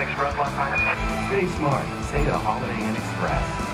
Inn Express last night? Stay smart. Stay to Holiday Inn Express.